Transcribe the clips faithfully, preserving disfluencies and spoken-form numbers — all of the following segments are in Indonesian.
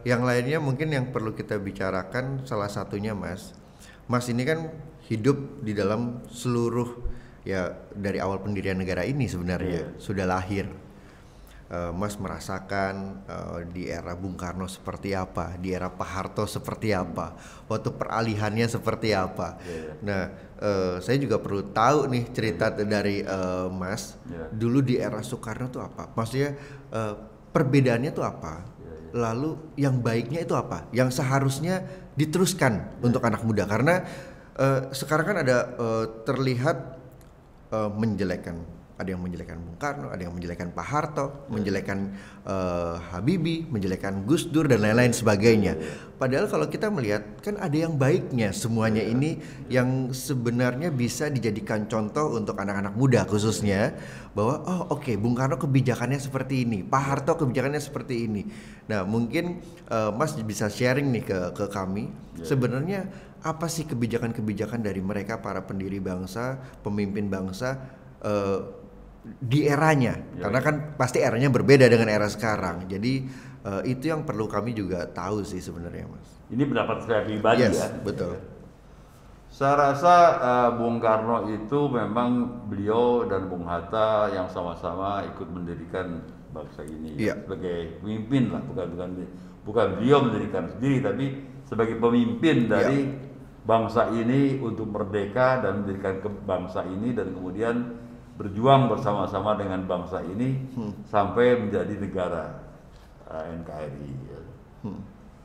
yang lainnya mungkin yang perlu kita bicarakan salah satunya Mas. Mas ini kan hidup di dalam seluruh ya dari awal pendirian negara ini sebenarnya Iya. sudah lahir. Uh, Mas merasakan uh, di era Bung Karno seperti apa, di era Pak Harto seperti apa, waktu peralihannya seperti apa. Yeah. Nah, uh, saya juga perlu tahu nih cerita yeah. dari uh, Mas. Yeah. Dulu di era Soekarno tuh apa? Maksudnya uh, perbedaannya tuh apa? Yeah, yeah. Lalu yang baiknya itu apa? Yang seharusnya diteruskan yeah. untuk anak muda. Karena uh, sekarang kan ada uh, terlihat uh, menjelekkan. Ada yang menjelekkan Bung Karno, ada yang menjelekkan Pak Harto, yeah. menjelekkan uh, Habibie, menjelekkan Gus Dur dan lain-lain sebagainya. Yeah. Padahal kalau kita melihat kan ada yang baiknya semuanya yeah. ini yeah. yang sebenarnya bisa dijadikan contoh untuk anak-anak muda khususnya bahwa oh oke okay, Bung Karno kebijakannya seperti ini, Pak Harto kebijakannya seperti ini. Nah mungkin uh, Mas bisa sharing nih ke ke kami yeah. sebenarnya apa sih kebijakan-kebijakan dari mereka para pendiri bangsa, pemimpin bangsa. Uh, di eranya, ya, karena kan pasti eranya berbeda dengan era sekarang. Jadi uh, itu yang perlu kami juga tahu sih sebenarnya, Mas. Ini pendapat saya pribadi yes, ya. Betul. Saya rasa uh, Bung Karno itu memang beliau dan Bung Hatta yang sama-sama ikut mendirikan bangsa ini ya. Sebagai pemimpin lah, bukan bukan bukan beliau mendirikan sendiri, tapi sebagai pemimpin dari ya. bangsa ini untuk merdeka dan mendirikan ke bangsa ini dan kemudian berjuang bersama-sama dengan bangsa ini hmm. sampai menjadi negara uh, N K R I. Ya. Hmm.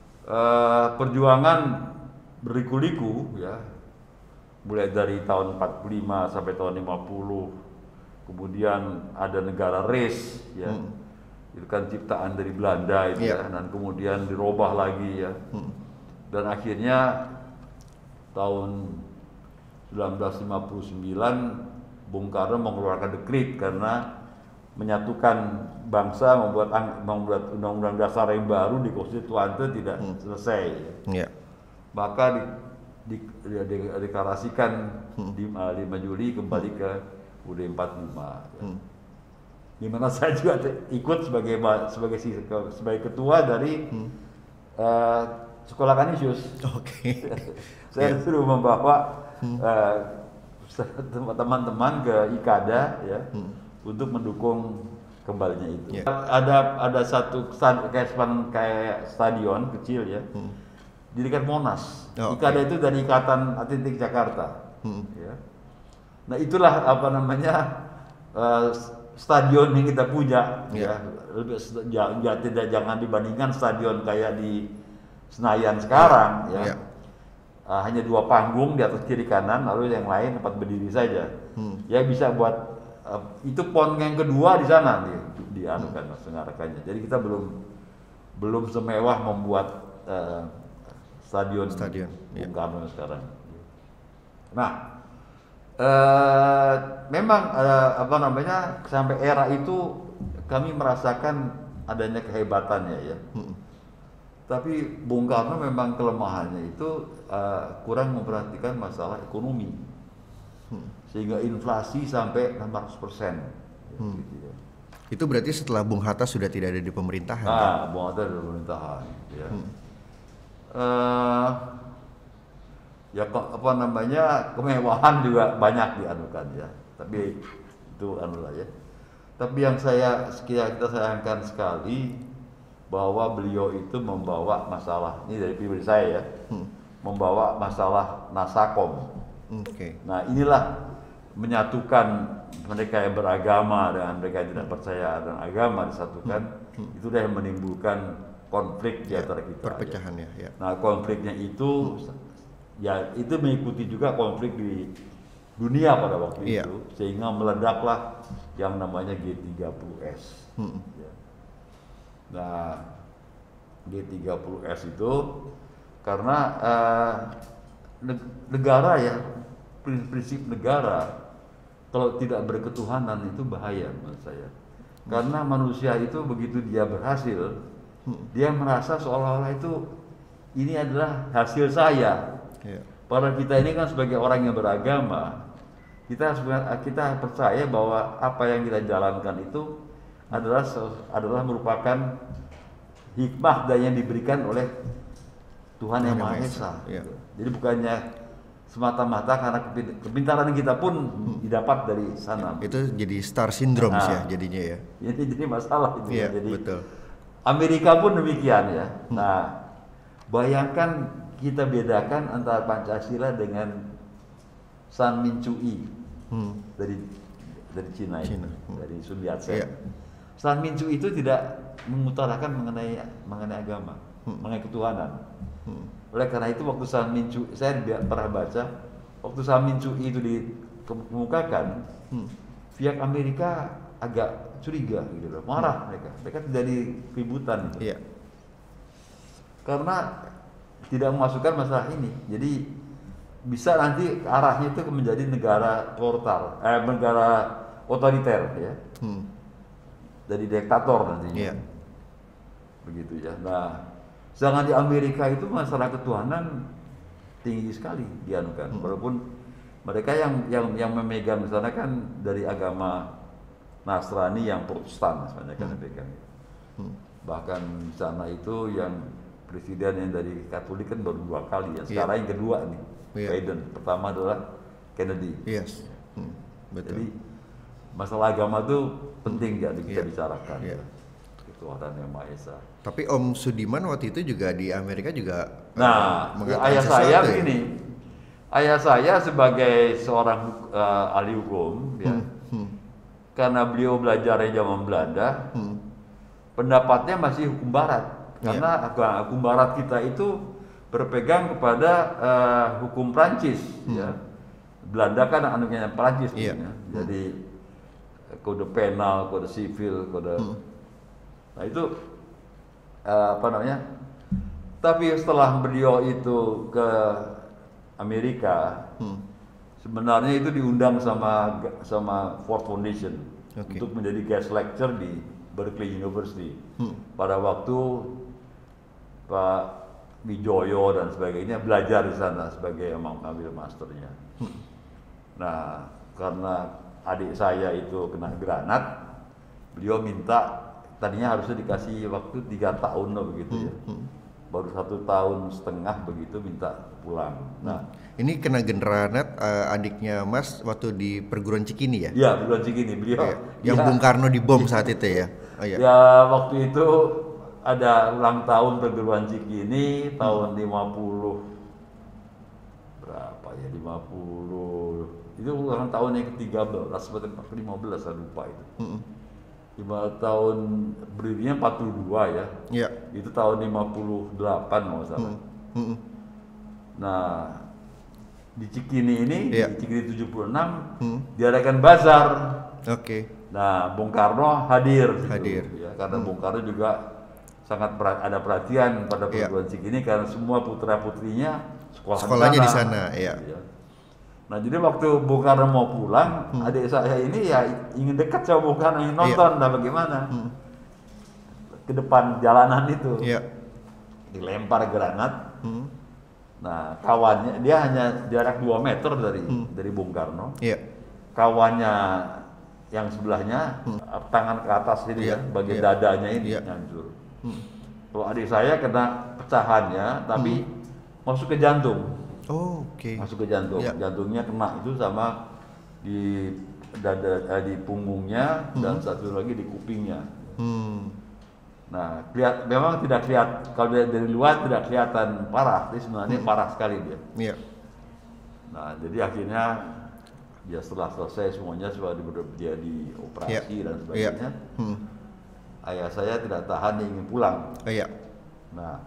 Uh, perjuangan berliku-liku ya, mulai dari tahun empat puluh lima sampai tahun lima puluh, kemudian ada negara res ya, hmm. itu kan ciptaan dari Belanda itu yeah. ya, dan kemudian dirubah lagi ya, hmm. dan akhirnya tahun seribu sembilan ratus lima puluh sembilan Bung Karno mengeluarkan dekret karena menyatukan bangsa, membuat membuat undang-undang dasar yang baru di konstituante tidak hmm. selesai. Yeah. Maka di, di, di, di, deklarasikan hmm. di lima Juli kembali ke U U D empat puluh lima. Ya. Hmm. Di mana saya juga ikut sebagai sebagai sebagai ketua dari hmm. uh, Sekolah Kanisius. Oke. Okay. Saya yeah. suruh membawa hmm. uh, teman-teman ke Ikada ya hmm. untuk mendukung kembalinya itu. Yeah. Ada ada satu kayak kayak stadion kecil ya hmm. di dekat Monas. Oh, Ikada okay. itu dari Ikatan Atletik Jakarta. Hmm. Ya. Nah itulah apa namanya uh, stadion yang kita punya. Yeah. Ya lebih ya, tidak jangan dibandingkan stadion kayak di Senayan sekarang. Yeah. Ya. Yeah. Uh, hanya dua panggung di atas kiri kanan, lalu yang lain tempat berdiri saja. Hmm. Ya bisa buat uh, itu pon yang kedua di sana nih dianukan hmm. sengarannya. Jadi kita belum belum semewah membuat uh, stadion stadion Bung Karno yeah. sekarang. Nah, uh, memang uh, apa namanya sampai era itu kami merasakan adanya kehebatannya ya. Hmm. Tapi Bung Karno memang kelemahannya itu uh, kurang memperhatikan masalah ekonomi, hmm. sehingga inflasi sampai enam ratus persen. Hmm. Gitu ya. Itu berarti setelah Bung Hatta sudah tidak ada di pemerintahan? Ah, kan? Bung Hatta ada di pemerintahan. Ya, hmm. uh, ya apa namanya kemewahan juga banyak dianukan ya. Tapi itu anu lah ya. Tapi yang saya kita sayangkan sekali bahwa beliau itu membawa masalah, ini dari pribadi saya ya, hmm. membawa masalah Nasakom. Okay. Nah inilah menyatukan mereka yang beragama dengan mereka yang tidak percaya dengan agama disatukan, hmm. itu dah yang menimbulkan konflik di antara kita. Perpecahannya. Ya. Nah konfliknya itu, hmm. ya itu mengikuti juga konflik di dunia pada waktu yeah. itu, sehingga meledaklah yang namanya G tiga puluh S. Hmm. Ya. Nah, G tiga puluh S itu karena uh, negara ya, prinsip negara kalau tidak berketuhanan itu bahaya menurut saya. Karena manusia itu begitu dia berhasil, dia merasa seolah-olah itu ini adalah hasil saya. Yeah. Padahal kita ini kan sebagai orang yang beragama, kita kita percaya bahwa apa yang kita jalankan itu adalah adalah merupakan hikmah dan yang diberikan oleh Tuhan yang Maha Esa. Ya. Jadi bukannya semata-mata karena kepintaran kita pun hmm. didapat dari sana. Itu jadi star syndrome nah, ya jadinya ya. Ini jadi masalah itu ya. ya. Jadi betul. Amerika pun demikian ya. Hmm. Nah, bayangkan kita bedakan antara Pancasila dengan San Minchu-i hmm. dari dari Cina, Cina. Hmm. dari Sun Yat-sen. Ya. San Minchu itu tidak mengutarakan mengenai mengenai agama, hmm. mengenai ketuhanan. Hmm. Oleh karena itu waktu San Minchu, saya pernah baca, waktu San Minchu itu dikemukakan, hmm. pihak Amerika agak curiga gitu loh, marah hmm. mereka, mereka terjadi keributan. Gitu. Yeah. Karena tidak memasukkan masalah ini, jadi bisa nanti arahnya itu menjadi negara portal, eh negara otoriter ya, hmm. jadi diktator nantinya, yeah. begitu ya. Nah, sedangkan di Amerika itu masalah ketuhanan tinggi sekali dianukan, hmm. walaupun mereka yang yang yang memegang misalnya kan dari agama Nasrani yang Protestan sebenarnya kan hmm. memegang, hmm. bahkan di sana itu yang presiden yang dari Katolik kan baru dua kali ya, sekarang yeah. yang kedua nih. Yeah. Biden, pertama adalah Kennedy. Yes. Hmm, betul. Jadi masalah agama itu penting ya kita yeah. bicarakan. Yeah. Ketuhanan yang Maha Esa. Tapi Om Sudiman waktu itu juga di Amerika juga. Nah, uh, ayah saya begini. Ya? Ayah saya sebagai seorang uh, ahli hukum, ya, hmm. Hmm. karena beliau belajar di zaman Belanda, hmm. pendapatnya masih hukum Barat. Karena yeah. hukum Barat kita itu berpegang kepada uh, hukum Prancis, hmm. ya. Belanda kan anaknya Prancis, yeah. ya. Jadi kode penal, kode sivil, kode. Hmm. Nah itu uh, apa namanya? Tapi setelah beliau itu ke Amerika, hmm. sebenarnya itu diundang sama sama Ford Foundation okay. untuk menjadi guest lecture di Berkeley University. Hmm. Pada waktu Pak Wijoyo dan sebagainya belajar di sana sebagai mengambil masternya. Hmm. Nah, karena adik saya itu kena granat, beliau minta tadinya harusnya dikasih waktu tiga tahun loh begitu hmm. ya. Hmm. Baru satu tahun setengah begitu minta pulang. Nah, ini kena granat uh, adiknya Mas waktu di perguruan Cikini ya? Iya, perguruan Cikini beliau. Ya, yang ya. Bung Karno dibom saat itu ya. Oh, ya. Ya waktu itu ada ulang tahun perguruan Cikini tahun hmm. lima puluh berapa ya lima puluh itu ulang tahun yang ketiga belas atau lima belas saya lupa itu. Hmm. lima tahun berdirinya empat puluh dua ya. Yeah. Itu tahun lima puluh delapan mau salah. Hmm. Hmm. Nah, di Cikini ini yeah. di Cikini tujuh puluh enam hmm. diadakan bazar. Oke. Okay. Nah, Bung Karno hadir hadir gitu, ya karena hmm. Bung Karno juga sangat per, ada perhatian pada perguruan yeah. Cikini karena semua putra-putrinya sekolah sekolahnya di sana, ya. ya. Nah, jadi waktu Bung Karno mau pulang, hmm. adik saya ini ya ingin dekat sama Bung Karno, ingin nonton, yeah. nah bagaimana? Hmm. Ke depan jalanan itu, yeah. dilempar granat. Hmm. Nah, kawannya dia hanya jarak dua meter dari hmm. dari Bung Karno. Yeah. Kawannya yang sebelahnya hmm. tangan ke atas ini yeah. ya, bagian yeah. dadanya ini yeah. hancur. Hmm. Kalau adik saya kena pecahannya, tapi hmm. masuk ke jantung. Oh, oke. Okay. Masuk ke jantung, yeah. jantungnya kena itu sama di dada, eh, di punggungnya hmm. dan satu lagi di kupingnya. Hmm. Nah, kelihat, memang tidak kelihatan kalau dari, dari luar tidak kelihatan parah, tapi sebenarnya hmm. parah sekali dia. Yeah. Nah, jadi akhirnya ya setelah selesai semuanya sudah dia dioperasi yeah. dan sebagainya. Yeah. Hmm. Ayah saya tidak tahan, dia ingin pulang. Oh, iya. Nah,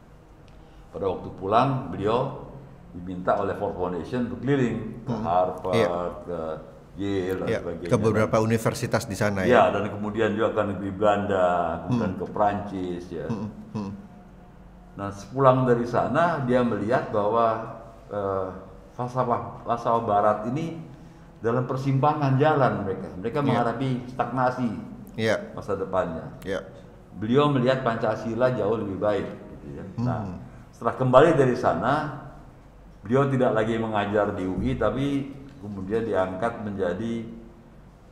pada waktu pulang beliau diminta oleh Ford Foundation untuk keliling ke hmm. Harvard, iya. ke Yale dan iya. sebagainya. Ke beberapa dan, universitas di sana ya. Ya, dan kemudian juga ke negeri Belanda, kemudian hmm. ke Prancis ya. Hmm. Hmm. Nah, sepulang dari sana dia melihat bahwa eh, falsafah falsafah Barat ini dalam persimpangan jalan mereka. Mereka yeah. menghadapi stagnasi yeah. masa depannya. Yeah. Beliau melihat Pancasila jauh lebih baik. Gitu ya. Hmm. Nah, setelah kembali dari sana, beliau tidak lagi mengajar di U I, tapi kemudian diangkat menjadi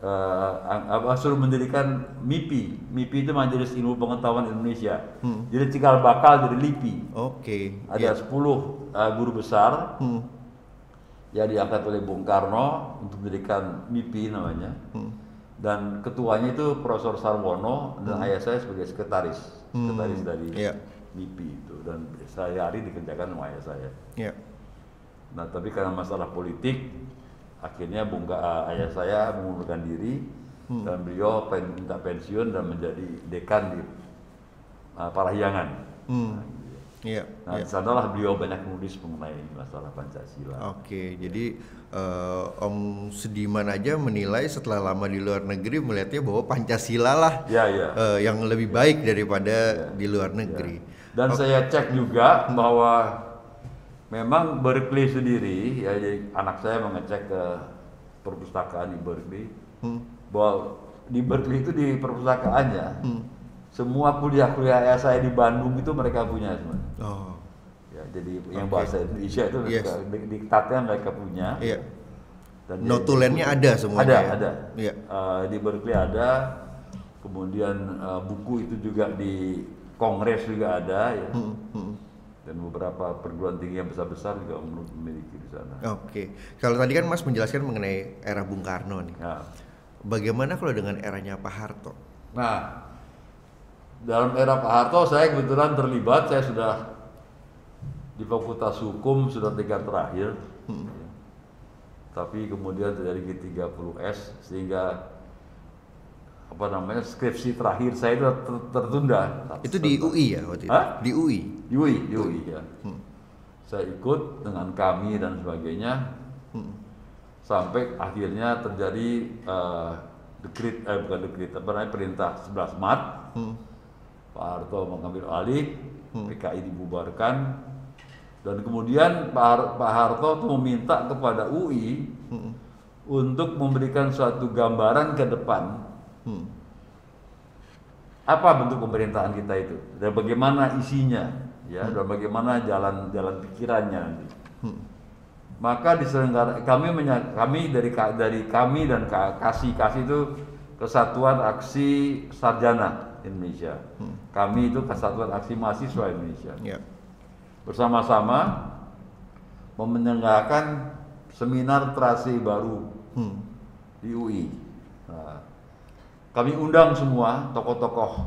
uh, apa suruh mendirikan M I P I. M I P I itu Majelis Ilmu Pengetahuan Indonesia. Hmm. Jadi cikal bakal jadi L I P I. Oke. Okay. Ada yeah. sepuluh uh, guru besar hmm. yang diangkat oleh Bung Karno untuk mendirikan M I P I namanya. Hmm. Dan ketuanya itu Profesor Sarwono dan hmm. ayah saya sebagai sekretaris, sekretaris hmm. dari yeah. M I P I itu, dan sehari-hari dikerjakan sama ayah saya. Yeah. Nah, tapi karena masalah politik, akhirnya Bung uh, ayah saya mengundurkan diri hmm. dan beliau pen, minta pensiun dan menjadi dekan di uh, Parahyangan. Hmm. Nah, yeah. nah yeah. di sanalah beliau banyak menulis mengenai masalah Pancasila. Oke, okay, jadi uh, Om Sudiman aja menilai setelah lama di luar negeri melihatnya bahwa Pancasila lah yeah, yeah. Uh, yang lebih baik daripada yeah. di luar negeri. Yeah. Dan okay. saya cek juga bahwa memang Berkeley sendiri, ya jadi anak saya mengecek ke perpustakaan di Berkeley, hmm. bahwa di Berkeley itu di perpustakaannya, hmm. semua kuliah-kuliah ayah saya di Bandung itu mereka punya semua. Oh. Ya, jadi okay. yang bahasa Indonesia itu yes. diktatnya mereka punya. Iya. Dan notulennya ada semuanya. Ada, ya? ada. Iya. Uh, di Berkeley ada, kemudian uh, buku itu juga di Kongres juga ada, ya. Hmm. Hmm. Dan beberapa perguruan tinggi yang besar-besar juga memiliki di sana. Oke, okay. Kalau tadi kan Mas menjelaskan mengenai era Bung Karno nih. Ya. Bagaimana kalau dengan eranya Pak Harto? Nah, dalam era Pak Harto saya kebetulan terlibat. Saya sudah di Fakultas Hukum sudah tingkat terakhir, hmm. ya. Tapi kemudian terjadi G tiga puluh S sehingga apa namanya skripsi terakhir saya itu tertunda. Itu di U I ya waktu itu? Hah? Di U I? Di U I, di U I ya. Hmm. Saya ikut dengan kami dan sebagainya, hmm. sampai akhirnya terjadi uh, dekret, eh bukan dekret, apa namanya perintah sebelas Maret. Hmm. Pak Harto mengambil alih, hmm. P K I dibubarkan, dan kemudian Pak, Har Pak Harto tuh meminta kepada U I hmm. untuk memberikan suatu gambaran ke depan. Hmm. Apa bentuk pemerintahan kita itu dan bagaimana isinya, ya, hmm. dan bagaimana jalan-jalan pikirannya nanti. Hmm. Maka diselenggara kami kami dari dari kami dan kasih kasih itu Kesatuan Aksi Sarjana Indonesia. Hmm. Kami itu Kesatuan Aksi Mahasiswa Indonesia. Yeah. Bersama-sama menyelenggarakan seminar terasi baru hmm. di U I. Nah, kami undang semua tokoh-tokoh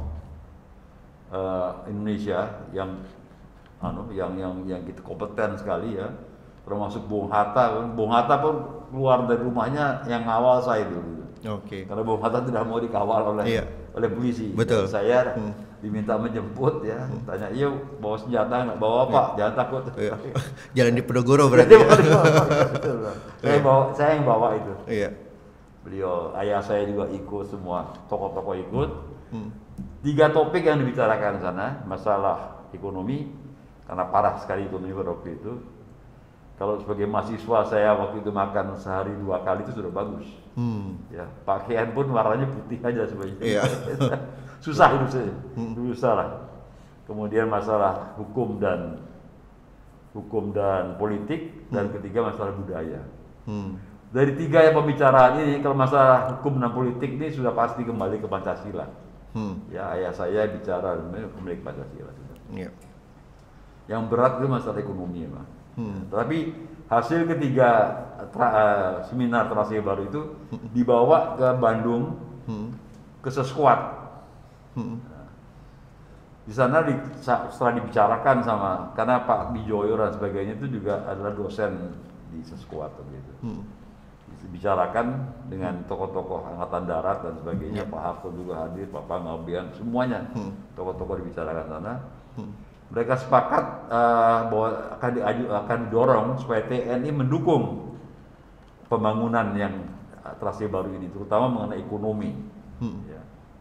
uh, Indonesia yang, anu, yang yang yang gitu kompeten sekali ya, termasuk Bung Hatta. Bung Hatta pun keluar dari rumahnya yang ngawal saya dulu. Oke. Okay. Karena Bung Hatta tidak mau dikawal oleh iya. oleh polisi. Betul. Dan saya hmm. diminta menjemput ya, hmm. tanya, iya bawa senjata nggak? Bawa apa? Iya. Jangan takut. Iya. Jalan di Penogoro berarti. Ya? Betul. Saya bawa, saya yang bawa itu. Iya. Beliau, ayah saya juga ikut, semua tokoh-tokoh ikut. Hmm. Tiga topik yang dibicarakan sana, masalah ekonomi, karena parah sekali ekonomi pada waktu itu. Kalau sebagai mahasiswa saya waktu itu makan sehari dua kali itu sudah bagus. Hmm. Ya, pakaian pun warnanya putih aja sebenarnya. Iya. Susah hidup saya, hmm. susah lah. Kemudian masalah hukum dan hukum dan politik, hmm. dan ketiga masalah budaya. Hmm. Dari tiga yang pembicaraan ini, kalau masalah hukum dan politik ini sudah pasti kembali ke Pancasila. Hmm. Ya, ayah saya bicara kembali ke Pancasila. Yeah. Yang berat itu masalah ekonomi, Pak. Hmm. Tapi hasil ketiga tra, uh, seminar terasi baru itu hmm. dibawa ke Bandung, hmm. ke Seskuat. Hmm. Nah, di sana di, setelah dibicarakan sama, karena Pak Bijoyo dan sebagainya itu juga adalah dosen di Seskuat begitu. Hmm. Dibicarakan dengan tokoh-tokoh angkatan darat dan sebagainya, hmm. Pak Harto juga hadir, Pak Panggabean, semuanya tokoh-tokoh hmm. dibicarakan sana. Hmm. Mereka sepakat uh, bahwa akan, diaju, akan didorong supaya T N I mendukung pembangunan yang terasi baru ini, terutama mengenai ekonomi. Hmm. Ya.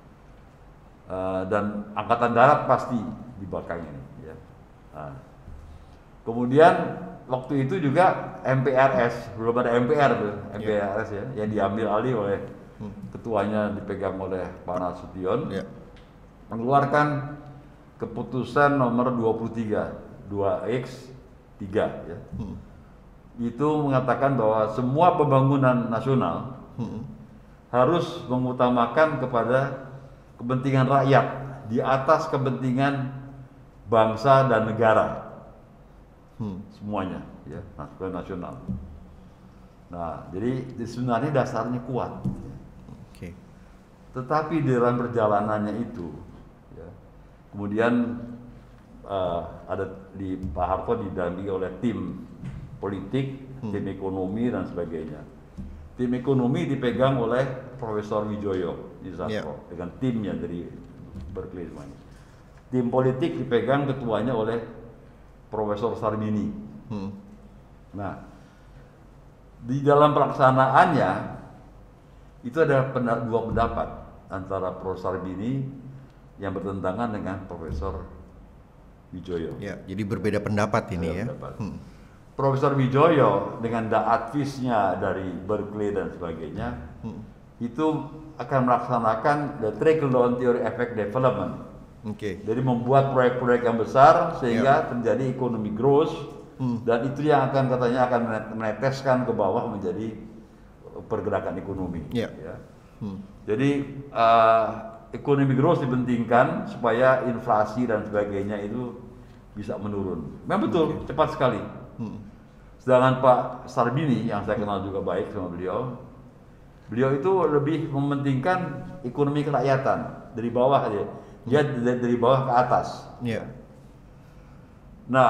Uh, dan angkatan darat pasti di belakang ini. Ya. Nah. Kemudian waktu itu juga M P R S, belum ada M P R tuh, M P R S yeah. ya, yang diambil alih oleh hmm. ketuanya dipegang oleh Pak Nasution, yeah. mengeluarkan keputusan nomor dua puluh tiga, dua X tiga ya. Hmm. Itu mengatakan bahwa semua pembangunan nasional hmm. harus mengutamakan kepada kepentingan rakyat di atas kepentingan bangsa dan negara, hmm. semuanya, ya, nasional. Nah, jadi sebenarnya dasarnya kuat. Okay. Tetapi di dalam perjalanannya itu, ya, kemudian uh, ada di Pak Harto didampingi oleh tim politik, hmm. tim ekonomi dan sebagainya. Tim ekonomi dipegang oleh Profesor Wijoyo di Sastro, yeah. dengan timnya dari Berkeley semuanya. Tim politik dipegang ketuanya oleh Profesor Sarbini. Hmm. Nah, di dalam pelaksanaannya itu ada dua pendapat antara Profesor Sarbini yang bertentangan dengan Profesor Wijoyo. Ya, jadi berbeda pendapat ini berbeda ya. Pendapat. Hmm. Profesor Wijoyo dengan daatvisnya dari Berkeley dan sebagainya, hmm. itu akan melaksanakan the trickle down theory effect development. Okay. Jadi membuat proyek-proyek yang besar sehingga yep. terjadi ekonomi growth, hmm. dan itu yang akan katanya akan meneteskan ke bawah menjadi pergerakan ekonomi. Yep. Ya. Hmm. Jadi uh, ekonomi growth dipentingkan supaya inflasi dan sebagainya itu bisa menurun. Memang betul, okay. cepat sekali. Hmm. Sedangkan Pak Sarbini yang saya kenal juga baik sama beliau, beliau itu lebih mementingkan ekonomi kerakyatan dari bawah aja, dia dari, dari bawah ke atas. Yeah. Nah,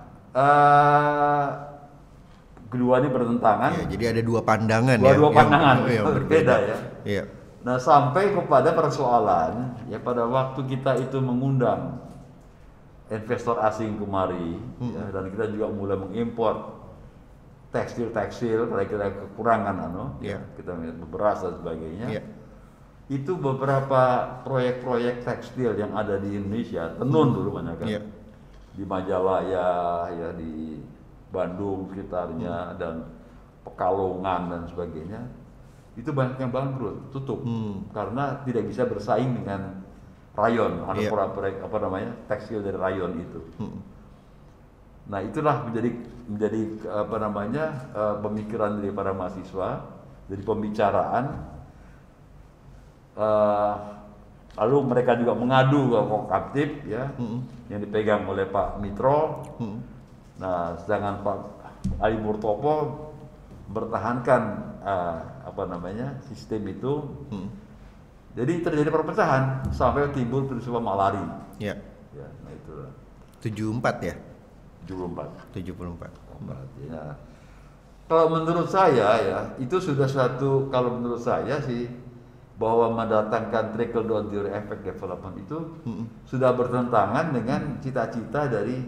uh, kedua ini bertentangan. Ya, jadi ada dua pandangan dua, ya. Dua pandangan yang, yang berbeda ya. Yeah. Nah, sampai kepada persoalan ya pada waktu kita itu mengundang investor asing kemari, hmm. ya, dan kita juga mulai mengimpor tekstil-tekstil, kira-kira kekurangan, ano, yeah. ya, kita beras dan sebagainya. Yeah. Itu beberapa proyek-proyek tekstil yang ada di Indonesia, tenun hmm. dulu banyak kan, yeah. di Majalaya, ya di Bandung sekitarnya, hmm. dan Pekalongan dan sebagainya, itu banyak yang bangkrut, tutup, hmm. karena tidak bisa bersaing dengan rayon, ada yeah. proyek apa namanya tekstil dari rayon itu. Hmm. Nah itulah menjadi menjadi apa namanya uh, pemikiran dari para mahasiswa, dari pembicaraan. Uh, lalu mereka juga mengadu ke Kokaptip, ya, hmm. yang dipegang oleh Pak Mitro. Hmm. Nah sedangkan Pak Ali Murtopo bertahankan uh, apa namanya sistem itu. Hmm. Jadi terjadi perpecahan sampai timbul peristiwa Malari. Ya. Ya, nah itu. tujuh puluh empat ya? tujuh puluh empat. tujuh puluh empat. Ya. Kalau menurut saya ya, itu sudah satu, kalau menurut saya sih bahwa mendatangkan trickle down theory effect development itu hmm. sudah bertentangan dengan cita-cita dari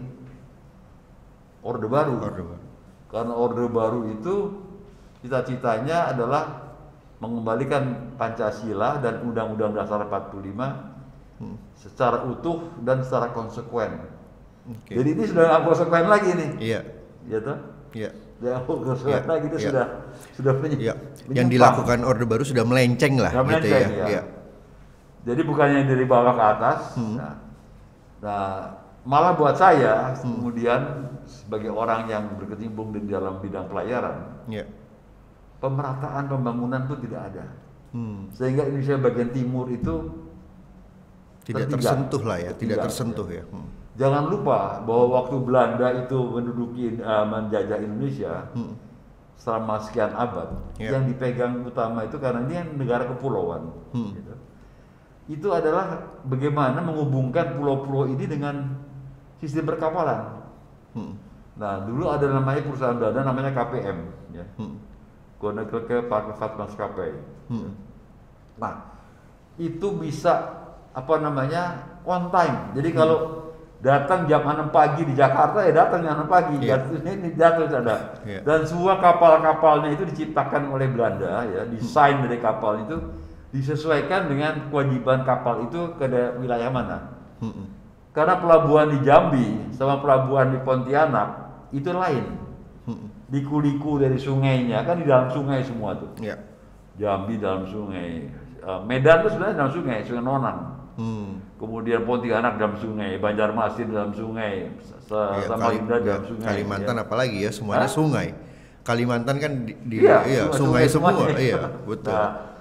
Orde Baru. Orde Baru. Karena Orde Baru itu cita-citanya adalah mengembalikan Pancasila dan Undang-Undang Dasar empat puluh lima hmm. secara utuh dan secara konsekuen. Okay. Jadi ini sudah nggak konsekuen lagi nih. Iya. Iya toh? Iya. Yang konsekuen lagi itu sudah sudah menye- ya. Yang dilakukan Orde Baru sudah melenceng lah. Sudah gitu melenceng, ya. ya. Ya. Jadi bukannya dari bawah ke atas. Hmm. Nah, nah, malah buat saya hmm. kemudian sebagai orang yang berkecimpung di dalam bidang pelayaran. Iya. Pemerataan pembangunan itu tidak ada, hmm. sehingga Indonesia bagian timur itu tidak tertinggal. tersentuh lah ya, tertinggal, tidak tersentuh ya. ya. Hmm. Jangan lupa bahwa waktu Belanda itu menduduki uh, menjajah Indonesia hmm. selama sekian abad, yeah. yang dipegang utama itu karena ini negara kepulauan. Hmm. Gitu. Itu adalah bagaimana menghubungkan pulau-pulau ini dengan sistem perkapalan. Hmm. Nah dulu ada namanya perusahaan Belanda namanya K P M, ya. Hmm. Koninklijke Vaartvaartmaatschappij. Hmm. Nah, itu bisa apa namanya on time. Jadi hmm. kalau datang jam enam pagi di Jakarta ya datang jam enam pagi. Yeah. Ini jatuh ada. Yeah. Dan semua kapal-kapalnya itu diciptakan oleh Belanda, ya, desain hmm. dari kapal itu disesuaikan dengan kewajiban kapal itu ke wilayah mana. Hmm. Karena pelabuhan di Jambi sama pelabuhan di Pontianak itu lain. Hmm. Liku-liku dari sungainya kan di dalam sungai semua tuh. Ya. Jambi dalam sungai, uh, Medan tuh sebenarnya dalam sungai, Sungai Nonang. Hmm. Kemudian Pontianak dalam sungai, Banjarmasin dalam sungai, ya, Samarinda Kali, dalam sungai. Kalimantan ya. Apalagi ya semuanya Hah? sungai. Kalimantan kan di, di iya, iya, sungai, sungai semua, iya betul. Nah,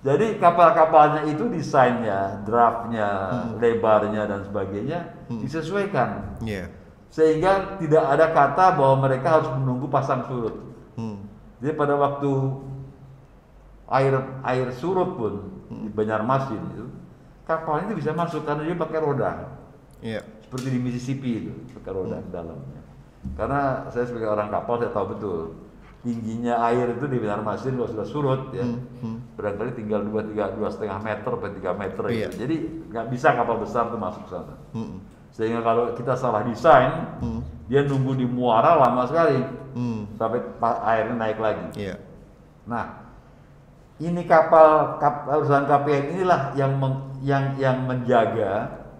Jadi kapal-kapalnya itu desainnya, draftnya, hmm. lebarnya dan sebagainya hmm. disesuaikan. Yeah. Sehingga tidak ada kata bahwa mereka harus menunggu pasang surut. Hmm. Jadi pada waktu air air surut pun hmm. di Banjarmasin itu kapal itu bisa masuk karena dia pakai roda. Yeah. Seperti di Mississippi itu pakai roda di hmm. dalamnya. Karena saya sebagai orang kapal saya tahu betul tingginya air itu di Banjarmasin kalau sudah surut ya, hmm, hmm. barangkali tinggal dua tiga dua setengah meter atau tiga meter iya. gitu. Jadi nggak bisa kapal besar itu masuk sana. Hmm. Sehingga kalau kita salah desain, hmm. dia nunggu di muara lama sekali hmm. sampai airnya naik lagi. Iya. Nah, ini kapal kap, perusahaan K P N inilah yang meng, yang yang menjaga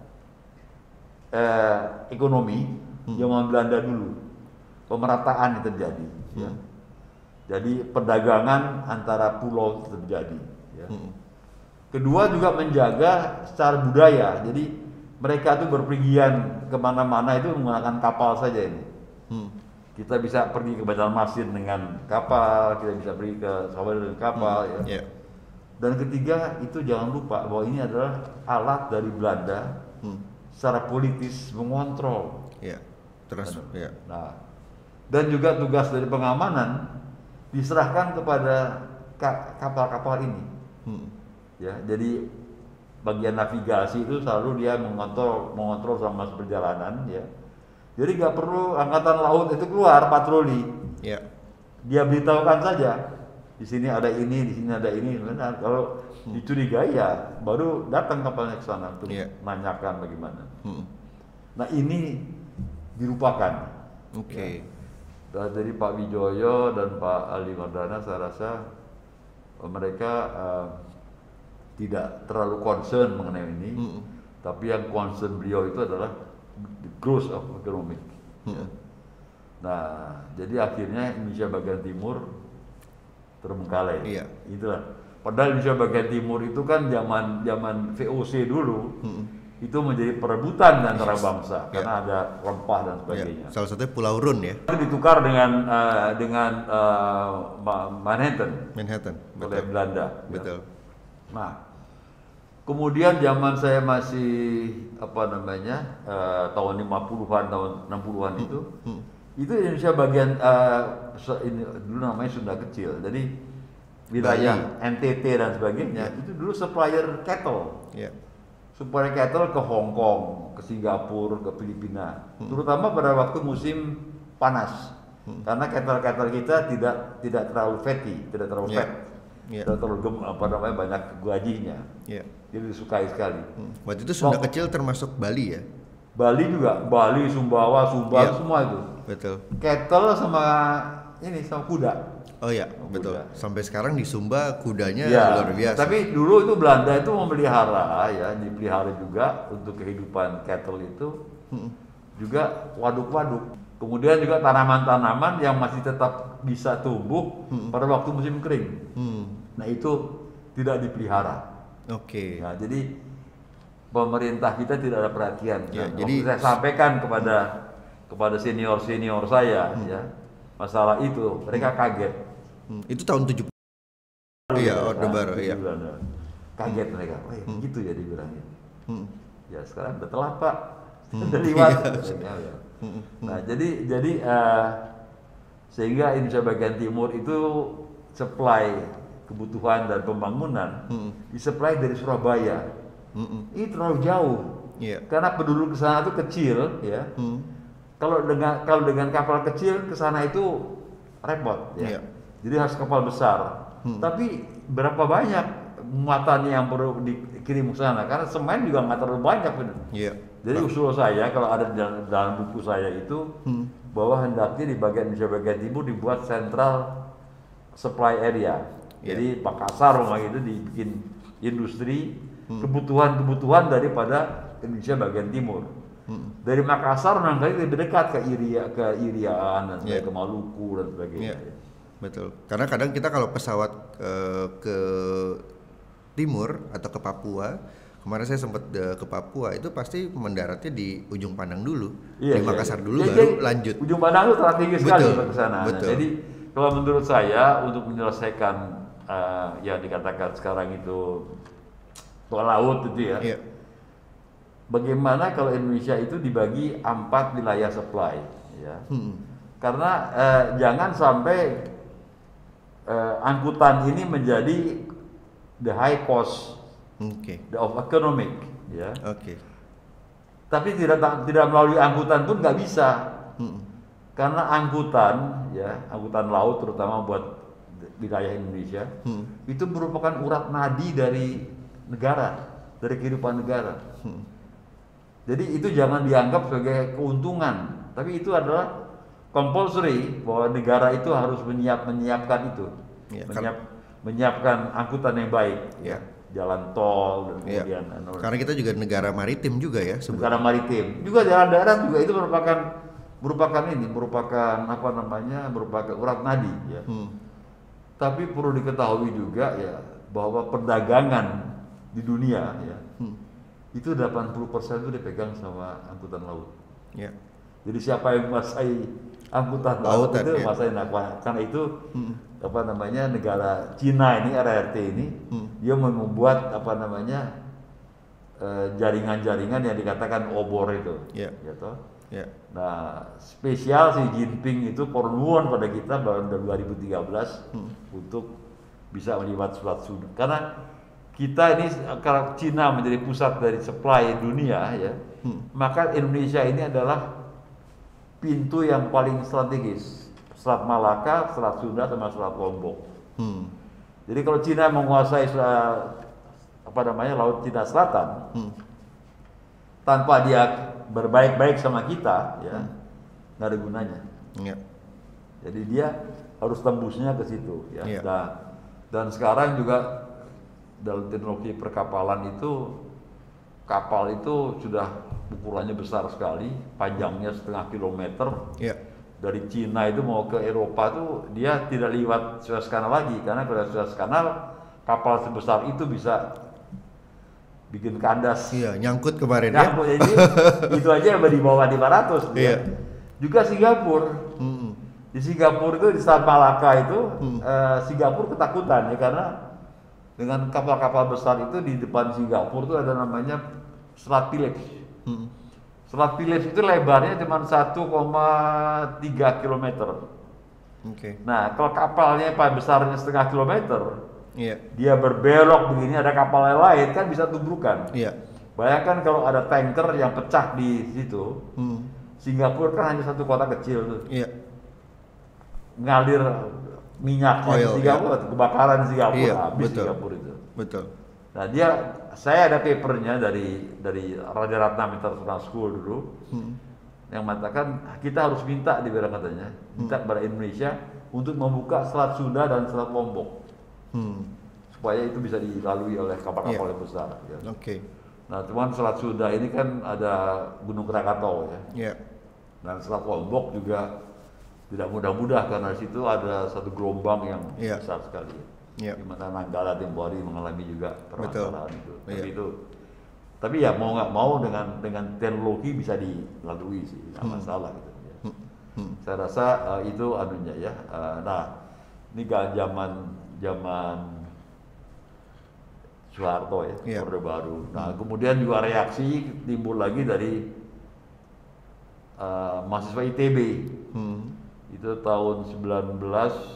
eh, ekonomi hmm. zaman Belanda dulu, pemerataan yang terjadi. Hmm. Ya. Jadi perdagangan antara pulau terjadi. Ya. Hmm. Kedua juga menjaga secara budaya. Jadi mereka itu berpergian kemana-mana itu menggunakan kapal saja ini. Hmm. Kita bisa pergi ke Banjarmasin dengan kapal, kita bisa pergi ke Sawalunto dengan kapal. Hmm. Ya. Yeah. Dan ketiga itu jangan lupa bahwa ini adalah alat dari Belanda hmm. secara politis mengontrol. Yeah. Terus. Dan, yeah. Nah, dan juga tugas dari pengamanan diserahkan kepada kapal-kapal ini, hmm. ya. Jadi bagian navigasi itu selalu dia mengontrol, mengontrol sama perjalanan, ya. Jadi nggak perlu angkatan laut itu keluar patroli, ya. Dia beritahukan saja, di sini ada ini, di sini ada ini. Benar. Kalau hmm. dicurigai ya baru datang kapalnya ke sana untuk yeah. menanyakan bagaimana. Hmm. Nah ini dilupakan. Oke. Okay. Ya. Dari Pak Wijoyo dan Pak Ali Mardana saya rasa mereka uh, tidak terlalu concern mengenai ini, mm-hmm. tapi yang concern beliau itu adalah the growth of economic. Mm-hmm. Ya. Nah, jadi akhirnya Indonesia bagian timur terbengkalai. Iya. Itulah. Padahal Indonesia bagian timur itu kan zaman zaman V O C dulu. Mm-hmm. Itu menjadi perebutan antara yes. bangsa yeah. karena ada rempah dan sebagainya. Yeah. Salah satunya Pulau Run ya. Itu ditukar dengan uh, dengan uh, Manhattan. Manhattan. Oleh betul. Belanda. Betul. Ya. Nah, kemudian zaman saya masih apa namanya uh, tahun lima puluhan tahun enam puluhan hmm. itu, hmm. itu Indonesia bagian uh, ini dulu namanya Sunda Kecil. Jadi wilayah Bali. N T T dan sebagainya yeah. itu dulu supplier cattle. Yeah. Supplier cattle ke Hong Kong, ke Singapura, ke Filipina, hmm. terutama pada waktu musim panas, hmm. karena cattle-cattle kita tidak tidak terlalu fatty, tidak terlalu yeah. fat, yeah. tidak terlalu gem, apa namanya banyak gajinya, yeah. jadi disukai sekali. Hmm. Waktu itu Sunda oh, Kecil termasuk Bali ya? Bali juga, Bali, Sumbawa, Sumbar yeah. semua itu. Betul. Cattle sama ini sama kuda. Oh ya, betul. Kuda. Sampai sekarang di Sumba kudanya ya, luar biasa. Tapi dulu itu Belanda itu memelihara ya, dipelihara juga untuk kehidupan cattle itu. Hmm. Juga waduk-waduk. Kemudian juga tanaman-tanaman yang masih tetap bisa tumbuh hmm. pada waktu musim kering. Hmm. Nah, itu tidak dipelihara. Oke. Okay. Nah, jadi pemerintah kita tidak ada perhatian. Ya, kan? Jadi saya sampaikan kepada kepada senior-senior saya hmm. ya. Masalah itu, mereka kaget. Hmm, itu tahun tujuh puluh. Iya, Orde Baru, iya. Kaget hmm. mereka. Oh, ya, hmm. gitu ya dibilangnya. Hmm. Ya, sekarang udah telat, Pak. Hmm. Udah lewat. ya, ya. Hmm. Nah, jadi jadi uh, sehingga Indonesia bagian timur itu supply kebutuhan dan pembangunan hmm. disupply dari Surabaya. Hmm. Ini terlalu jauh. Yeah. Karena penduduk ke sana itu kecil, ya. Hmm. Kalau dengan kalau dengan kapal kecil ke sana itu repot ya. Yeah. Jadi harus kapal besar. Hmm. Tapi berapa banyak muatannya yang perlu dikirim ke sana? Karena semen juga nggak terlalu banyak. Yeah. Jadi usul saya kalau ada dalam, dalam buku saya itu hmm. bahwa hendaknya di bagian Indonesia bagian timur dibuat central supply area. Yeah. Jadi Makassar rumah itu dibikin industri hmm. kebutuhan-kebutuhan daripada Indonesia bagian timur. Hmm. Dari Makassar barangkali lebih dekat ke Iria, ke Irian dan yeah. ke Maluku dan sebagainya. Yeah. Betul. Karena kadang kita kalau pesawat uh, ke timur atau ke Papua, kemarin saya sempat uh, ke Papua itu pasti mendaratnya di Ujung Pandang dulu, yeah, di Makassar yeah, dulu yeah, baru yeah. lanjut. Ujung Pandang itu strategi sekali ke sana. Nah, jadi kalau menurut saya untuk menyelesaikan uh, yang dikatakan sekarang itu tol laut itu ya. Yeah. Bagaimana kalau Indonesia itu dibagi empat wilayah supply, ya? Hmm. Karena uh, jangan sampai uh, angkutan ini menjadi the high cost, okay, of economic, ya. Oke. Okay. Tapi tidak tidak melalui angkutan pun nggak bisa, hmm. karena angkutan, ya, angkutan laut terutama buat wilayah Indonesia, hmm. itu merupakan urat nadi dari negara, dari kehidupan negara. Hmm. Jadi itu jangan dianggap sebagai keuntungan, tapi itu adalah compulsory bahwa negara itu harus menyiap menyiapkan itu, ya, menyiap, kan, menyiapkan angkutan yang baik, ya, jalan tol dan ya, kemudian. Karena kita juga negara maritim juga ya. Sebetulnya. Negara maritim, juga jalan darat juga itu merupakan merupakan ini, merupakan apa namanya, merupakan urat nadi, ya. Hmm. Tapi perlu diketahui juga ya bahwa perdagangan di dunia, ya. Hmm. Itu delapan puluh persen itu dipegang sama angkutan laut. Ya. Jadi siapa yang menguasai angkutan laut itu ya, menguasai nakwa. Karena itu hmm. apa namanya negara Cina ini R R T ini hmm. dia membuat apa namanya uh, jaringan-jaringan yang dikatakan obor itu. Ya. Gitu. Ya. Nah spesial Xi Jinping itu pornuan pada kita tahun dua ribu tiga belas hmm. untuk bisa melihat Selat Sunda. Karena kita ini kalau Cina menjadi pusat dari supply dunia, ya, hmm. maka Indonesia ini adalah pintu yang paling strategis. Selat Malaka, Selat Sunda, sama Selat Lombok. Hmm. Jadi kalau Cina menguasai apa namanya Laut Cina Selatan, hmm. tanpa dia berbaik-baik sama kita, ya, nggak hmm. ada gunanya. Ya. Jadi dia harus tembusnya ke situ, ya. Ya. Nah, dan sekarang juga dalam teknologi perkapalan itu, kapal itu sudah ukurannya besar sekali, panjangnya setengah kilometer. Yeah. Dari Cina itu mau ke Eropa tuh dia tidak lewat Suez Canal lagi, karena kalau Suez Canal kapal sebesar itu bisa bikin kandas. Iya, nyangkut kemarin nyangkut, ya. Jadi itu aja di bawah lima ratus. Iya. Juga Singapura. Mm-hmm. Di Singapura itu di Selat Malaka itu mm. uh, Singapura ketakutan, ya, karena dengan kapal-kapal besar itu di depan Singapura itu ada namanya Selat Phillips. Hmm. Selat Phillips itu lebarnya cuma satu koma tiga kilometer. Okay. Nah, kalau kapalnya pak besarnya setengah kilometer, yeah. dia berbelok begini, ada kapal yang lain kan bisa tubrukan. Yeah. Bayangkan kalau ada tanker yang pecah di situ, hmm. Singapura kan hanya satu kota kecil tuh. Yeah. Ngalir minyak oil, Singapura, ya. Kebakaran Singapura, iya, habis betul, Singapura itu. Betul. Nah dia, saya ada papernya dari dari Raja Ratnam International School dulu, hmm. yang mengatakan kita harus minta, dibilang katanya, minta hmm. kepada Indonesia untuk membuka Selat Sunda dan Selat Lombok, hmm. supaya itu bisa dilalui oleh kapal-kapal yeah. yang besar. Ya. Oke. Okay. Nah cuman Selat Sunda ini kan ada Gunung Krakatau, ya. Yeah. Dan Selat Lombok juga tidak mudah-mudah karena di situ ada satu gelombang yang yeah. besar sekali, yeah. di mana Nanggala tempo hari mengalami juga permasalahan itu. Tapi yeah. itu, tapi ya mau nggak mau dengan dengan teknologi bisa dilalui sih, nggak hmm. masalah gitu. Ya. Hmm. Saya rasa uh, itu anunya ya. Uh, nah, ini kan zaman zaman Soeharto ya, yeah. Orde Baru. Nah, hmm. kemudian juga reaksi timbul lagi dari uh, mahasiswa I T B. Hmm. Itu tahun seribu sembilan ratus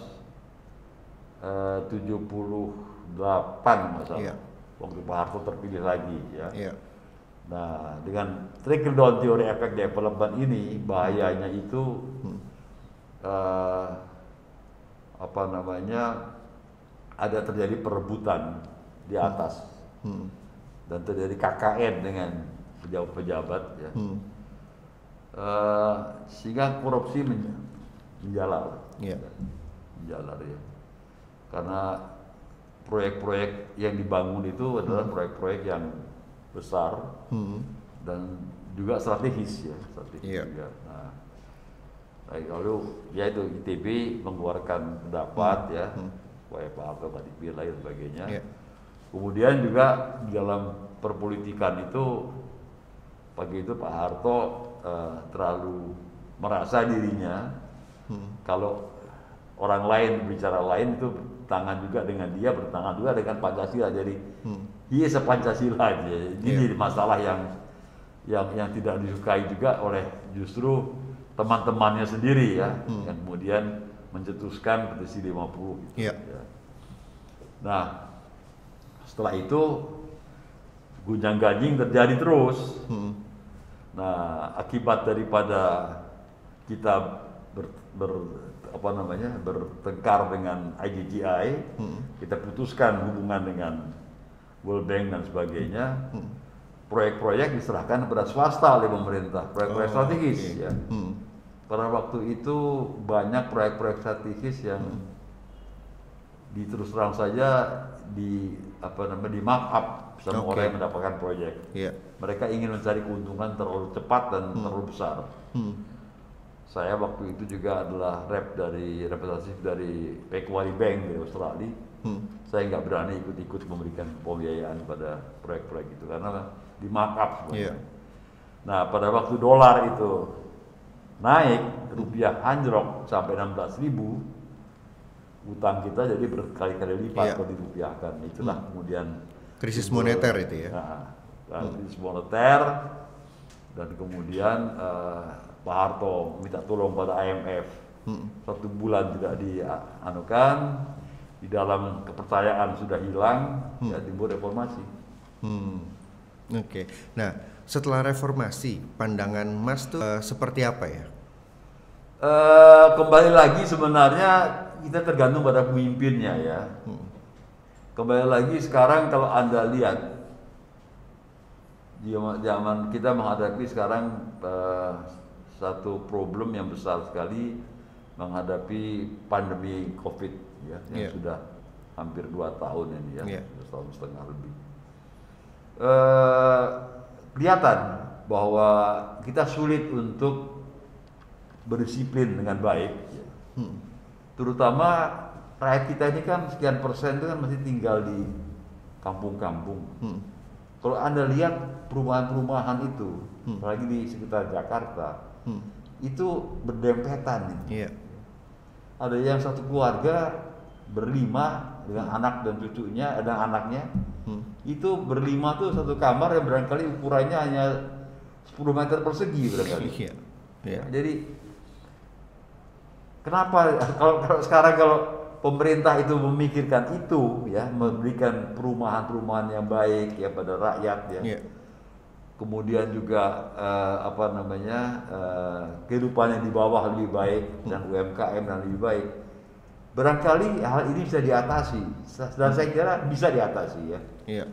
tujuh puluh delapan masalah, yeah. waktu Pak Harto terpilih lagi, ya. Yeah. Nah, dengan trickle down teori efek development ini, bahayanya itu hmm. uh, apa namanya ada terjadi perebutan di atas, hmm. dan terjadi K K N dengan pejabat-pejabat, ya. Hmm. Uh, sehingga korupsi men menjalar, yeah. menjalar ya, karena proyek-proyek yang dibangun itu adalah hmm. proyek-proyek yang besar hmm. dan juga strategis ya, strategis yeah. juga. Nah, baik, lalu ya itu I T B mengeluarkan pendapat hmm. ya, hmm. supaya Pak Harto tadi pilih dan sebagainya. Yeah. Kemudian juga dalam perpolitikan itu pagi itu Pak Harto uh, terlalu merasa dirinya Hmm. kalau orang lain bicara lain itu bertangan juga dengan dia, bertangan juga dengan Pancasila. Jadi hmm. dia se-Pancasila aja. Ini yeah. masalah yang yang yang tidak disukai juga oleh justru teman-temannya sendiri ya, hmm. yang kemudian mencetuskan petisi lima puluh gitu, yeah. ya. Nah, setelah itu gunjang-ganjing terjadi terus. Hmm. Nah, akibat daripada kita ber, ber apa namanya bertengkar dengan I G G I, hmm. kita putuskan hubungan dengan World Bank dan sebagainya. Hmm. Proyek-proyek diserahkan kepada swasta oleh pemerintah, proyek-proyek oh, strategis. Okay. Ya. Hmm. Pada waktu itu banyak proyek-proyek strategis yang hmm. diterus terang saja di apa namanya di mark up sama okay. orang yang mendapatkan proyek. Yeah. Mereka ingin mencari keuntungan terlalu cepat dan hmm. terlalu besar. Hmm. Saya waktu itu juga adalah rep dari representatif dari Macquarie Bank dari Australia. Hmm. Saya nggak berani ikut-ikut memberikan pembiayaan pada proyek-proyek itu karena di mark up sebenarnya. Yeah. Nah, pada waktu dolar itu naik, rupiah anjlok sampai enam belas ribu, utang kita jadi berkali-kali lipat yeah. kalau dirupiahkan. Itulah hmm. kemudian krisis moneter itu ya. Nah, hmm. krisis moneter dan kemudian uh, Pak Harto minta tolong pada I M F. Hmm. Satu bulan tidak dianukan, di dalam kepercayaan sudah hilang, hmm. ya timbul reformasi. Hmm. Oke. Okay. Nah, setelah reformasi, pandangan Mas tuh uh, seperti apa ya? Uh, kembali lagi sebenarnya kita tergantung pada pemimpinnya ya. Hmm. Kembali lagi sekarang kalau Anda lihat zaman kita menghadapi sekarang uh, satu problem yang besar sekali menghadapi pandemi COVID ya, yang yeah. sudah hampir dua tahun ini ya, yeah. dua tahun setengah lebih. Uh, kelihatan bahwa kita sulit untuk berdisiplin dengan baik, ya. hmm. terutama rakyat kita ini kan sekian persen itu kan masih tinggal di kampung-kampung. Hmm. Kalau Anda lihat perumahan-perumahan itu, hmm. apalagi di sekitar Jakarta, hmm. itu berdempetan. Yeah. Ada yang satu keluarga berlima dengan hmm. anak dan cucunya, ada anaknya, hmm. itu berlima tuh satu kamar yang barangkali ukurannya hanya sepuluh meter persegi barangkali. Yeah. Yeah. Jadi kenapa kalau, kalau sekarang kalau pemerintah itu memikirkan itu ya, memberikan perumahan-perumahan yang baik ya pada rakyat ya. Yeah. Kemudian juga uh, apa namanya uh, kehidupan yang di bawah lebih baik dan U M K M yang lebih baik. Barangkali hal ini bisa diatasi dan saya kira bisa diatasi ya. Yeah.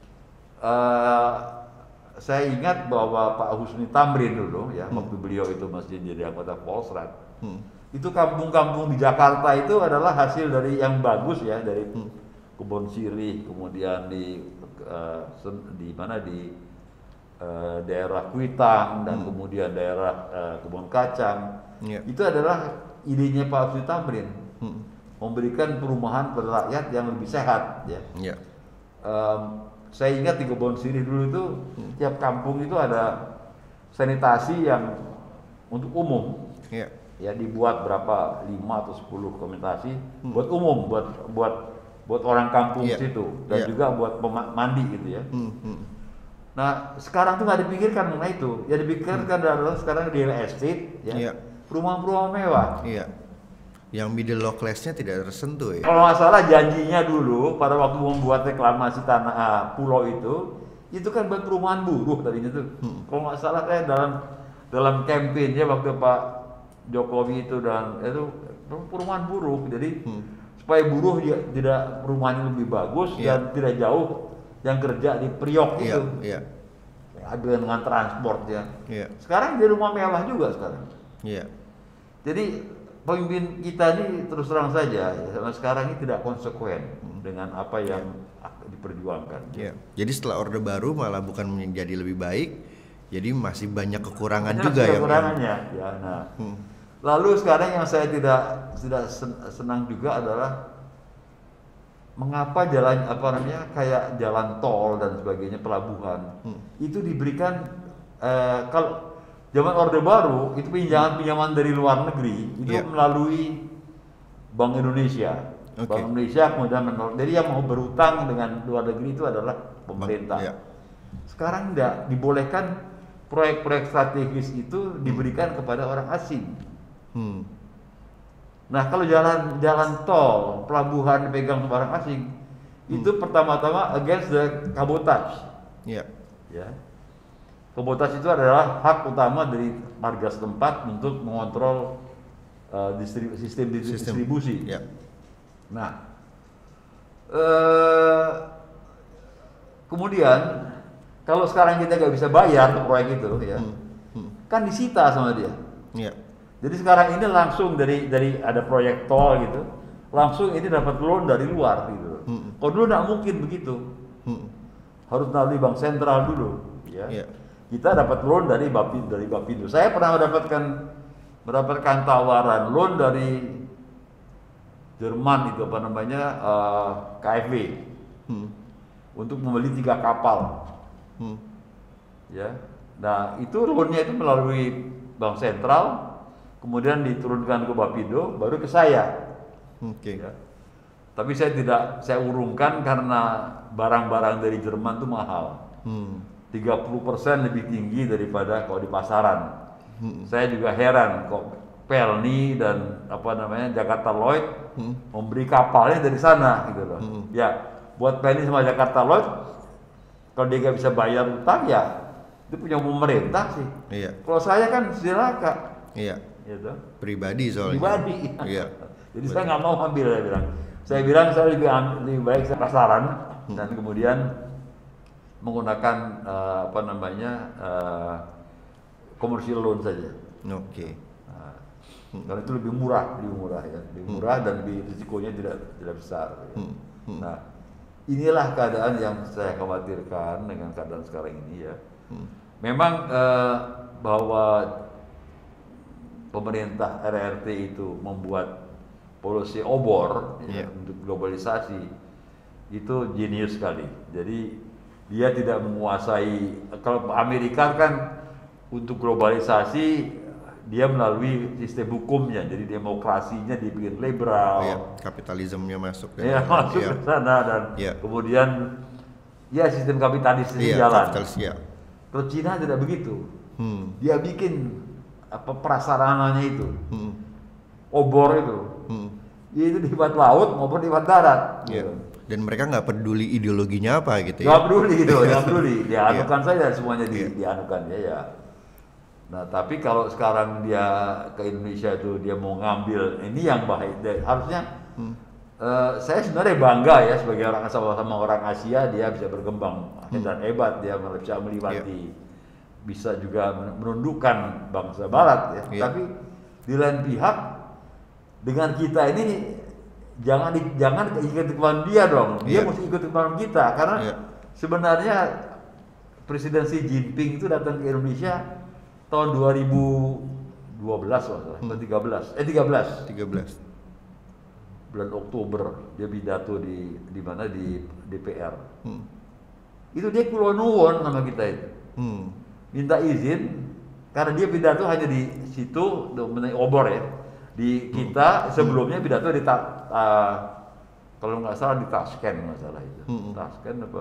Uh, saya ingat bahwa Pak Husni Tamrin dulu ya, hmm. waktu beliau itu masih jadi anggota Polsrat. Hmm. Itu kampung-kampung di Jakarta itu adalah hasil dari yang bagus ya, dari hmm. Kebon Sirih, kemudian di uh, di mana di uh, daerah Kuitang dan hmm. kemudian daerah uh, Kebon Kacang. Yeah. Itu adalah idenya Pak Husni Tamrin, hmm. memberikan perumahan pada rakyat yang lebih sehat ya. Yeah. Um, saya ingat di Kebon Sirih dulu itu hmm. tiap kampung itu ada sanitasi yang untuk umum. Yeah. Ya dibuat berapa lima atau sepuluh komentasi hmm. buat umum, buat buat buat orang kampung yeah. situ dan yeah. juga buat mandi gitu ya. Hmm. Hmm. Nah sekarang tuh nggak dipikirkan mengenai itu, ya dipikirkan hmm. adalah sekarang real estate ya, yeah. perumahan-perumahan mewah. Iya. Yeah. Yang middle low class-nya tidak tersentuh ya. Kalau nggak salah janjinya dulu pada waktu membuat reklamasi tanah uh, pulau itu, itu kan buat perumahan buruh tadinya tuh. Hmm. Kalau nggak salah kayak dalam dalam campaign-nya waktu Pak Jokowi itu dan itu perumahan buruh, jadi hmm. supaya buruh ya, tidak perumahannya lebih bagus yeah. dan tidak jauh yang kerja di Priok itu, yeah. yeah. dengan transport ya. Yeah. Sekarang di rumah mewah juga sekarang. Yeah. Jadi pemimpin kita ini terus terang saja ya, sekarang ini tidak konsekuen hmm. dengan apa yang yeah. diperjuangkan. Yeah. Jadi setelah Orde Baru malah bukan menjadi lebih baik, jadi masih banyak kekurangan banyak juga ya. Kekurangannya ya. Nah. Hmm. Lalu sekarang yang saya tidak tidak senang juga adalah mengapa jalan apa namanya kayak jalan tol dan sebagainya, pelabuhan hmm. itu diberikan eh, kalau zaman Orde Baru itu pinjaman-pinjaman dari luar negeri itu yeah. melalui Bank Indonesia. Okay. Bank Indonesia kemudian menolak. Jadi yang mau berutang dengan luar negeri itu adalah pemerintah. Ya. Sekarang tidak dibolehkan proyek-proyek strategis itu diberikan hmm. kepada orang asing. Hmm. Nah kalau jalan jalan tol, pelabuhan dipegang sama orang asing, hmm. itu pertama-tama against the cabotage. Yeah. Ya. Cabotage itu adalah hak utama dari marga setempat untuk mengontrol uh, distribu sistem, sistem distribusi. Yeah. Nah, uh, kemudian kalau sekarang kita nggak bisa bayar untuk proyek itu, ya, hmm. Hmm. kan disita sama dia. Yeah. Jadi sekarang ini langsung dari dari ada proyek tol gitu, langsung ini dapat loan dari luar gitu. Hmm. Kalau dulu nggak mungkin begitu, hmm. harus melalui bank sentral dulu. Ya. Yeah. Kita dapat loan dari Bapindo, dari Bapindo. Saya pernah mendapatkan mendapatkan tawaran loan dari Jerman itu apa namanya uh, K F W hmm. untuk membeli tiga kapal. Hmm. Ya. Nah itu loannya itu melalui bank sentral. Kemudian diturunkan ke Bapindo, baru ke saya. Oke. Okay. Ya. Tapi saya tidak, saya urungkan karena barang-barang dari Jerman itu mahal. Hmm. tiga puluh persen lebih tinggi daripada kalau di pasaran. Hmm. Saya juga heran kok Pelni dan apa namanya Jakarta Lloyd hmm. memberi kapalnya dari sana gitu loh. Hmm. Ya, buat Pelni sama Jakarta Lloyd, kalau dia nggak bisa bayar utang ya itu punya pemerintah sih. Iya. Kalau saya kan silakan. Iya. Gitu. Pribadi soalnya. Pribadi. Iya. Jadi betul. Saya nggak mau ambil, saya bilang. Saya bilang saya lebih, lebih baik saya pasaran hmm. dan kemudian menggunakan uh, apa namanya uh, commercial loan saja. Oke. Okay. Nah, hmm. Karena itu lebih murah, lebih murah ya, lebih murah hmm. dan lebih risikonya tidak tidak besar. Ya. Hmm. Hmm. Nah, inilah keadaan yang saya khawatirkan dengan keadaan sekarang ini ya. Hmm. Memang uh, bahwa pemerintah R R T itu membuat policy obor yeah. ya, untuk globalisasi itu jenius sekali. Jadi dia tidak menguasai. Kalau Amerika kan untuk globalisasi dia melalui sistem hukumnya, jadi demokrasinya dibikin liberal. Yeah, kapitalismenya masuk. Ya, masuk yeah. ke sana dan yeah. kemudian ya sistem kapitalis ini yeah, jalan. Kapitalis, yeah. Kalau Cina tidak begitu. Hmm. Dia bikin apa prasarananya itu, hmm. obor itu, hmm. itu di bawah laut maupun di bawah darat. Yeah. Gitu. Dan mereka nggak peduli ideologinya apa gitu ya? Nggak peduli gitu, nggak peduli. Dianukan yeah. saja semuanya di, yeah. dianukan ya ya. Nah tapi kalau sekarang dia ke Indonesia itu dia mau ngambil ini yang baik, harusnya hmm. uh, saya sebenarnya bangga ya sebagai orang sama-sama orang Asia dia bisa berkembang hmm. dan hebat dia bisa melewati. Yeah. Bisa juga menundukkan bangsa Barat ya. Yeah. Tapi di lain pihak dengan kita ini jangan di, jangan ikut kemauan dia dong. Dia yeah. mesti ikut kemauan kita karena yeah. sebenarnya Presiden Xi Jinping itu datang ke Indonesia tahun dua ribu dua belas atau hmm. tiga belas. Eh tiga belas. tiga belas. Bulan Oktober dia pidato di di mana di D P R. Hmm. Itu dia kulo nuwun sama kita itu. Hmm. Minta izin karena dia pidato hanya di situ mengenai obor ya di kita hmm. sebelumnya pidato di uh, kalau nggak salah di Tashkent nggak salah itu hmm. Tashkent apa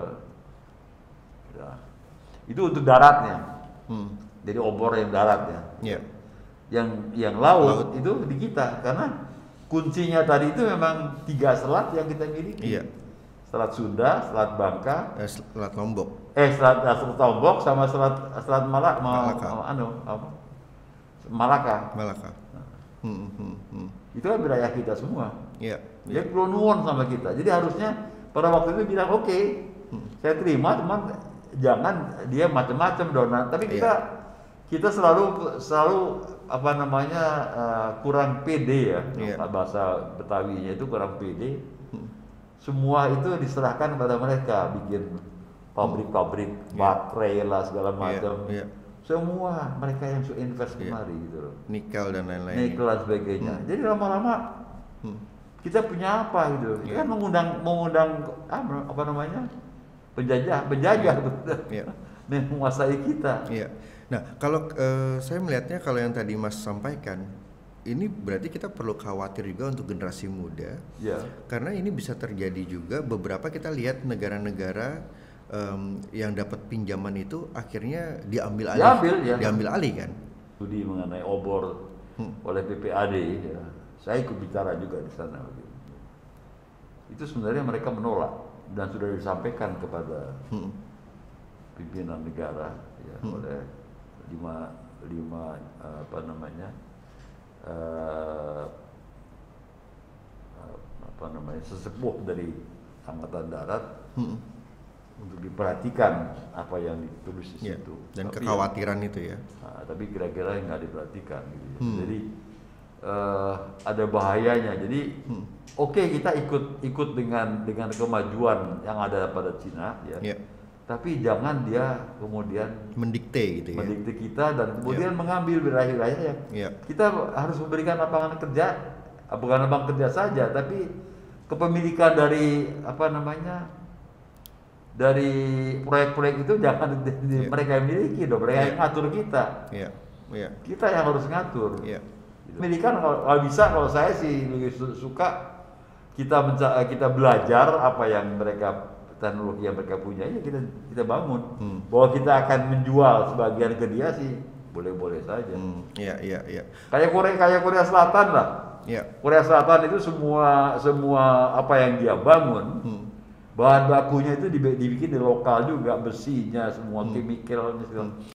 ya. Itu untuk daratnya hmm. jadi obor yang darat ya yeah. yang yang laut, laut itu di kita karena kuncinya tadi itu memang tiga selat yang kita miliki yeah. Selat Sunda, Selat Bangka, eh, Selat Lombok. Eh, Selat, Selat Lombok sama Selat Selat Malak, Malaka. Ma, anu, apa? Malaka. Malaka. Nah. Hmm, hmm, hmm. Itu kan wilayah kita semua. Iya. Yeah, dia yeah. sama kita. Jadi harusnya pada waktu itu bilang oke, okay, hmm. saya terima, teman jangan dia macam-macam donat. Tapi kita yeah. kita selalu selalu apa namanya uh, kurang pede ya, yeah. bahasa Betawinya itu kurang pede. Hmm. Semua itu diserahkan kepada mereka, bikin pabrik-pabrik, yeah. baterai lah segala macam. Yeah. Yeah. Semua mereka yang sudah invest yeah. kemari gitu loh. Nikel dan lain-lain. Nikel dan sebagainya. Hmm. Jadi lama-lama hmm. kita punya apa gitu. Kita yeah. kan mengundang mengundang apa namanya? penjajah, penjajah yeah. yeah. menguasai kita. Iya. Yeah. Nah, kalau uh, saya melihatnya kalau yang tadi Mas sampaikan ini berarti kita perlu khawatir juga untuk generasi muda, ya. Karena ini bisa terjadi juga beberapa kita lihat negara-negara um, yang dapat pinjaman itu akhirnya diambil alih, diambil, ya. diambil alih kan? Studi mengenai obor hmm. oleh B P A D, ya. Saya ikut bicara juga di sana. Itu sebenarnya mereka menolak dan sudah disampaikan kepada hmm. pimpinan negara, ya, hmm. oleh lima lima apa namanya. Uh, apa namanya sesepuh dari Angkatan Darat hmm. untuk diperhatikan apa yang ditulis di yeah. situ dan tapi kekhawatiran ya, itu ya nah, tapi kira-kira nggak diperhatikan gitu ya. hmm. Jadi uh, ada bahayanya. Jadi hmm. oke okay, kita ikut ikut dengan dengan kemajuan yang ada pada Cina ya yeah. tapi jangan dia kemudian mendikte gitu ya. Mendikte kita dan kemudian yeah. mengambil wilayah-wilayah yang yeah. kita harus memberikan lapangan kerja, bukan lapangan kerja saja, tapi kepemilikan dari apa namanya dari proyek-proyek itu jangan yeah. mereka yang miliki dong, mereka yeah. yang ngatur kita. Yeah. Yeah. Kita yang harus ngatur. Yeah. Milikan kalau, kalau bisa, kalau saya sih lebih suka kita menca- kita belajar apa yang mereka teknologi yang mereka punya, ya kita kita bangun. Hmm. Bahwa kita akan menjual sebagian ke dia sih boleh-boleh saja. Hmm. Iya, iya, iya. Kayak Korea kayak Korea Selatan lah. Iya. Korea Selatan itu semua semua apa yang dia bangun, hmm. bahan bakunya itu dibikin di lokal juga, besinya, semua hmm. chemicalnya segala. Hmm.